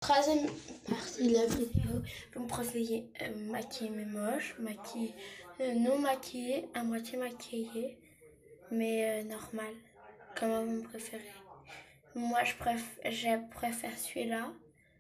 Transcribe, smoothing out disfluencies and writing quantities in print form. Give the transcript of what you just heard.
Troisième partie de la vidéo, je vais me procéder maquiller mes moches, maquiller non maquillée, à moitié maquillée, mais normal, comment vous me préférez. Moi je préfère celui-là,